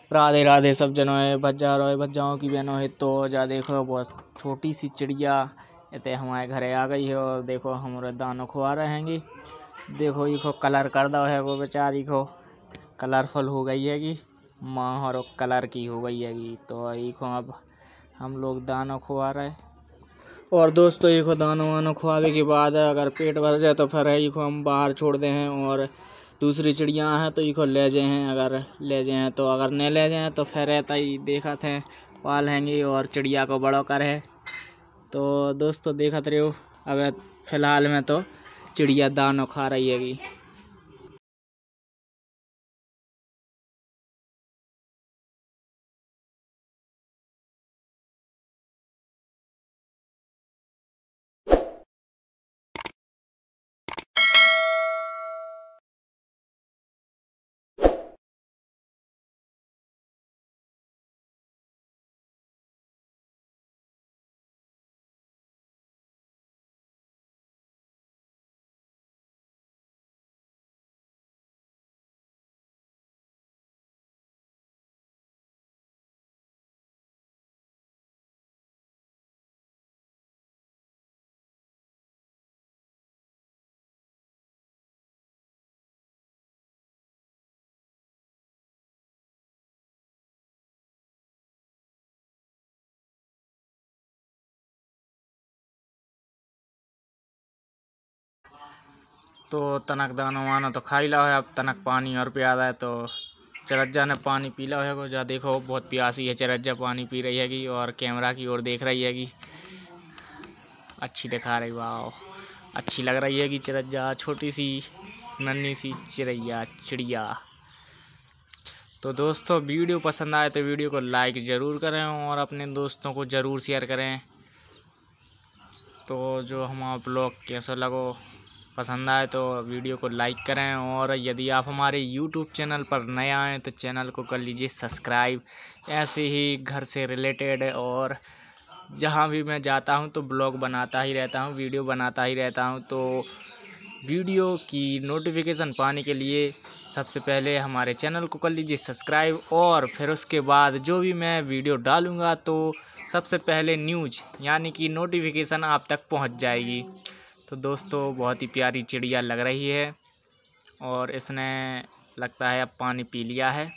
राधे राधे सब जनों है भज्जाओं की बहनों है। तो जा देखो बहुत छोटी सी चिड़िया इतने हमारे घरे आ गई है और देखो हमारे दानों खुआ रहेंगी। देखो इको कलर कर दो है वो बेचारी को कलरफुल हो गई है कि माँ और कलर की हो गई है। तो इको अब हम लोग दानों खुआ रहे और दोस्तों इको दानों वानों खुआवे के बाद अगर पेट भर जाए तो फिर इको हम बाहर छोड़ दे हैं और दूसरी चिड़िया हैं तो इको ले जाए हैं। अगर ले जाए हैं तो अगर नहीं ले जाए तो फिर रहता ही देखा थे पालेंगे और चिड़िया को बड़ो करे। तो दोस्तों देखत रहो अब फिलहाल में तो चिड़िया दानों खा रही हैगी। तो तनक दानो वानो तो खा ही ला है। अब तनक पानी और प्यादा है तो चरज्जा ने पानी पी ला है। जा देखो बहुत प्यासी है चरज्जा पानी पी रही हैगी और कैमरा की ओर देख रही हैगी। अच्छी दिखा रही वाह अच्छी लग रही हैगी चरज्जा छोटी सी नन्ही सी चिड़िया। तो दोस्तों वीडियो पसंद आए तो वीडियो को लाइक ज़रूर करें और अपने दोस्तों को ज़रूर शेयर करें। तो जो हमारा ब्लॉग कैसा लगो पसंद आए तो वीडियो को लाइक करें और यदि आप हमारे YouTube चैनल पर नए आए तो चैनल को कर लीजिए सब्सक्राइब। ऐसे ही घर से रिलेटेड और जहाँ भी मैं जाता हूँ तो ब्लॉग बनाता ही रहता हूँ वीडियो बनाता ही रहता हूँ। तो वीडियो की नोटिफिकेशन पाने के लिए सबसे पहले हमारे चैनल को कर लीजिए सब्सक्राइब और फिर उसके बाद जो भी मैं वीडियो डालूँगा तो सबसे पहले न्यूज़ यानी कि नोटिफिकेशन आप तक पहुंच जाएगी। तो दोस्तों बहुत ही प्यारी चिड़िया लग रही है और इसने लगता है अब पानी पी लिया है।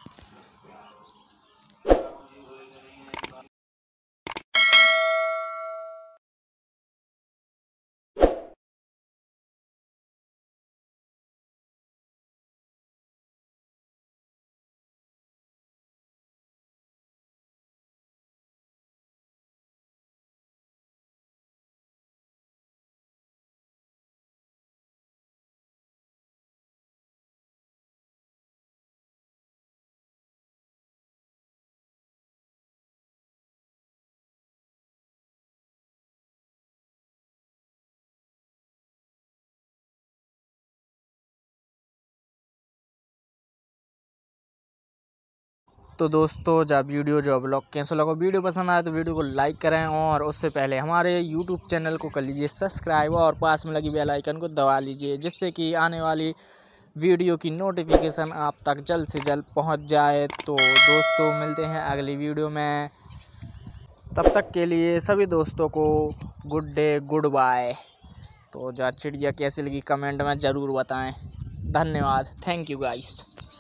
तो दोस्तों जब जो ब्लॉग कैसा लगा वीडियो पसंद आए तो वीडियो को लाइक करें और उससे पहले हमारे YouTube चैनल को कर लीजिए सब्सक्राइब और पास में लगी बेल आइकन को दबा लीजिए जिससे कि आने वाली वीडियो की नोटिफिकेशन आप तक जल्द से जल्द पहुंच जाए। तो दोस्तों मिलते हैं अगली वीडियो में, तब तक के लिए सभी दोस्तों को गुड डे गुड बाय। तो चिड़िया कैसी लगी कमेंट में ज़रूर बताएं। धन्यवाद थैंक यू गाइस।